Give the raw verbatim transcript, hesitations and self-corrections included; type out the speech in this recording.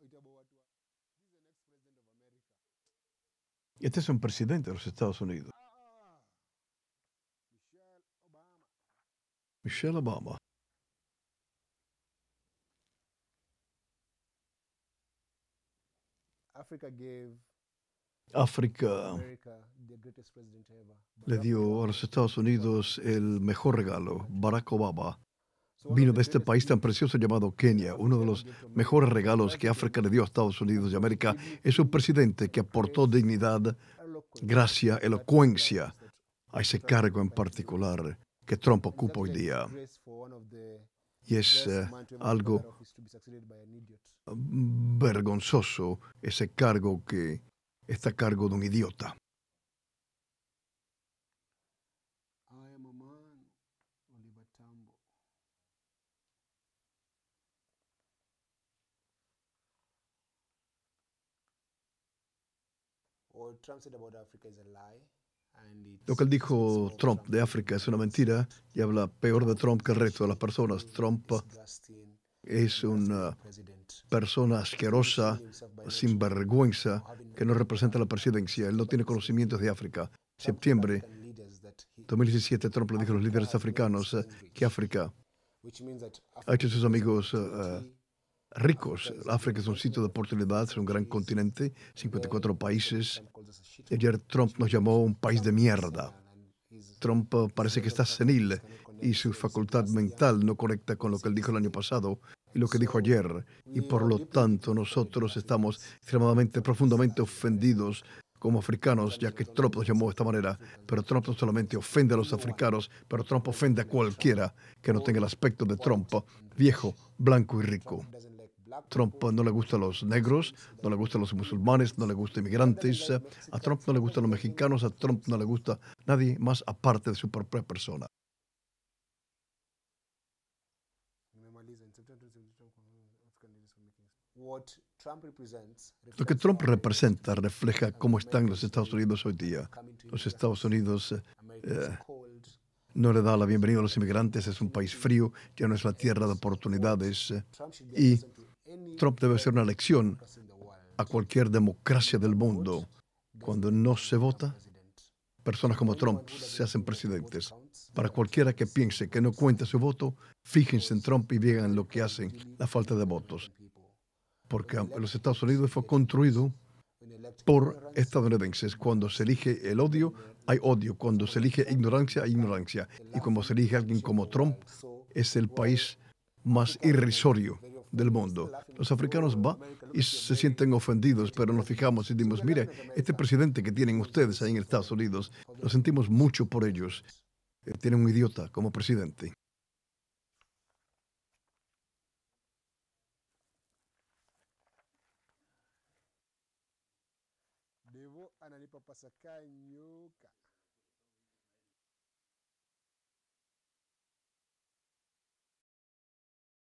Este es un presidente de los Estados Unidos. Michelle Obama. África le dio a los Estados Unidos el mejor regalo. Barack Obama vino de este país tan precioso llamado Kenia. Uno de los mejores regalos que África le dio a Estados Unidos de América es un presidente que aportó dignidad, gracia, elocuencia a ese cargo en particular que Trump ocupa hoy día. Y es eh, algo vergonzoso ese cargo que está a cargo de un idiota. Lo que él dijo Trump de África es una mentira y habla peor de Trump que el resto de las personas. Trump es una persona asquerosa, sin vergüenza, que no representa la presidencia. Él no tiene conocimientos de África. Septiembre dos mil diecisiete, Trump le dijo a los líderes africanos eh, que África ha hecho a sus amigos uh, ricos. África es un sitio de oportunidad, es un gran continente, cincuenta y cuatro países. Ayer Trump nos llamó un país de mierda. Trump uh, parece que está senil y su facultad mental no conecta con lo que él dijo el año pasado y lo que dijo ayer. Y por lo tanto nosotros estamos extremadamente, profundamente ofendidos como africanos, ya que Trump nos llamó de esta manera. Pero Trump no solamente ofende a los africanos, pero Trump ofende a cualquiera que no tenga el aspecto de Trump, viejo, blanco y rico. Trump no le gustan los negros, no le gustan los musulmanes, no le gustan inmigrantes. A Trump no le gustan los mexicanos, a Trump no le gusta nadie más aparte de su propia persona. Lo que Trump representa refleja cómo están los Estados Unidos hoy día. Los Estados Unidos eh, no le da la bienvenida a los inmigrantes, es un país frío, ya no es la tierra de oportunidades. Eh, y Trump debe ser una lección a cualquier democracia del mundo. Cuando no se vota, personas como Trump se hacen presidentes. Para cualquiera que piense que no cuenta su voto, fíjense en Trump y vean lo que hacen, la falta de votos. Porque los Estados Unidos fue construido por estadounidenses. Cuando se elige el odio, hay odio. Cuando se elige ignorancia, hay ignorancia. Y cuando se elige a alguien como Trump, es el país más irrisorio del mundo. Los africanos van y se sienten ofendidos, pero nos fijamos y decimos, mire, este presidente que tienen ustedes ahí en Estados Unidos, lo sentimos mucho por ellos. Eh, tienen un idiota como presidente. Devo analipa pasaka nyoka.